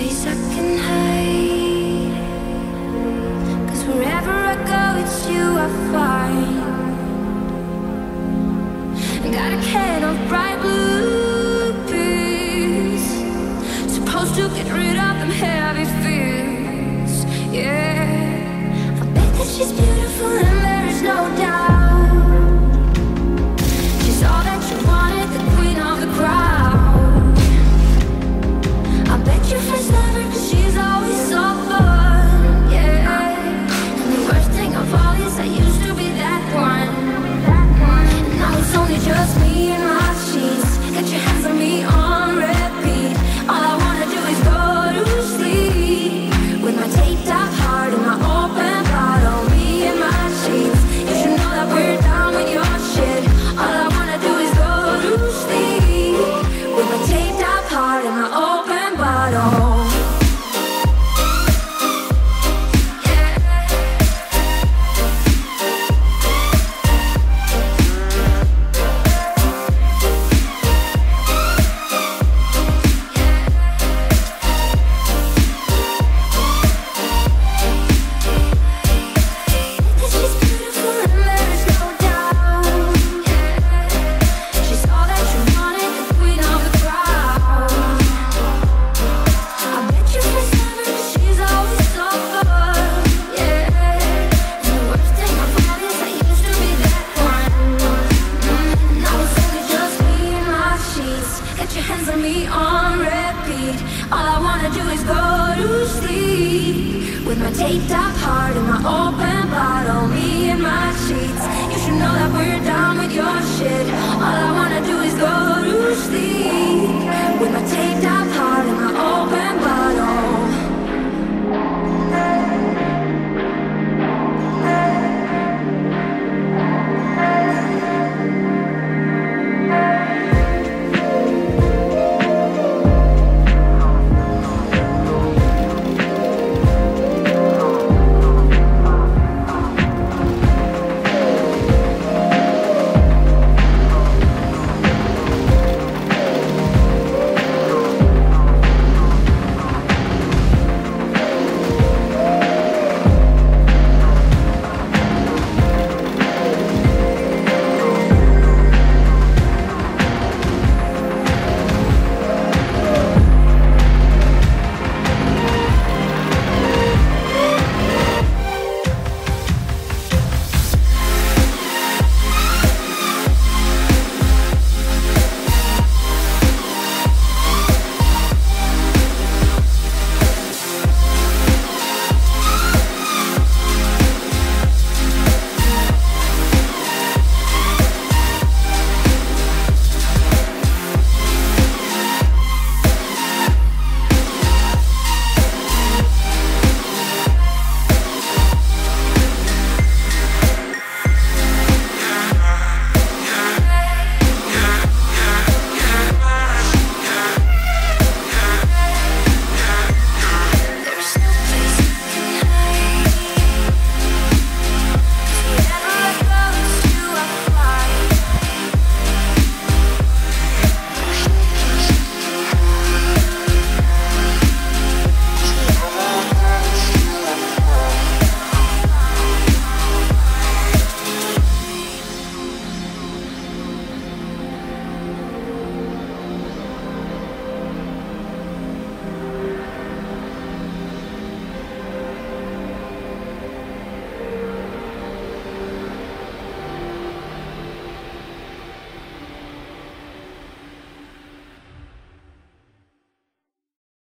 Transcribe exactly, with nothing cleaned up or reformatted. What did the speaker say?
place I can hide, 'cause wherever I go it's you I find. Got a can of bright blue pills, supposed to get rid of them heavy fears. Yeah, I bet that she's beautiful and there is no doubt. She's all that you wanted, the queen of the crowd. I bet your friends love her 'cause she's always so fun. Yeah, and the worst thing of all is I used to be that one. Now it's only just me and my sheets. Get your hands on me on repeat. All I wanna do is go to sleep with my taped up heart and my open bottle. Me and my sheets. You should know that we're down with your shit. All I wanna do is go to sleep with my taped up heart and my open bottle. Me on repeat. All I wanna do is go to sleep with my taped up heart and my open